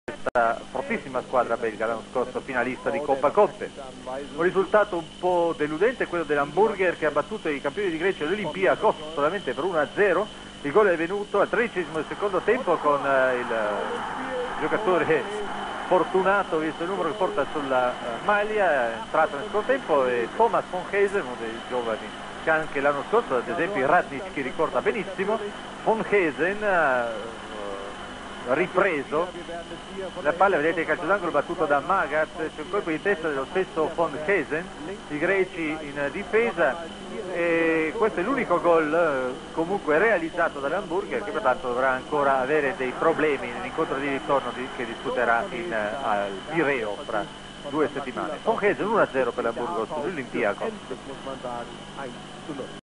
questa fortissima squadra belga, l'anno scorso finalista di Coppa Coppe. Un risultato un po' deludente è quello dell'Hamburger, che ha battuto i campioni di Grecia, l'Olympiakos, solamente per 1-0. Il gol è venuto al 13° del secondo tempo con il giocatore fortunato, visto il numero che porta sulla maglia, è entrato nel secondo tempo, e Thomas von Heesen, uno dei giovani che anche l'anno scorso, ad esempio, Radnic ricorda benissimo. Von Heesen ripreso la palla, vedete il calcio d'angolo battuto da Magath, c'è un colpo di testa dello stesso Von Heesen, i greci in difesa, e questo è l'unico gol comunque realizzato dall'Hamburger, che pertanto dovrà ancora avere dei problemi nell'incontro di ritorno che disputerà al Pireo fra 2 settimane. Von Heesen 1-0 per l'Hamburgo sull'Olympiakos.